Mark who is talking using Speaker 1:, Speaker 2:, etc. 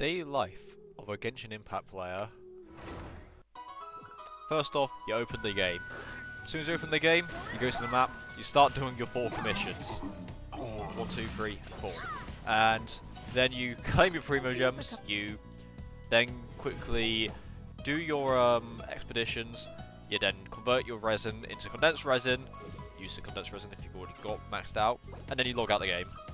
Speaker 1: Daily life of a Genshin Impact player. First off, you open the game. As soon as you open the game, you go to the map, you start doing your 4 commissions. 1, 2, 3, 4. And then you claim your Primo Gems, you then quickly do your expeditions, you then convert your resin into condensed resin, use the condensed resin if you've already got maxed out, and then you log out the game.